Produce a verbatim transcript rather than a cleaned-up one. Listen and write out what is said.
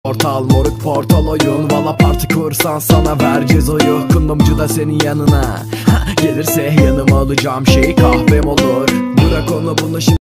Portal moruk portal oyun, valla parti kursan sana vereceğiz oyu. Kundumcu da senin yanına ha, gelirse yanıma alacağım şey kahvem olur. Bırak onu bunu şimdi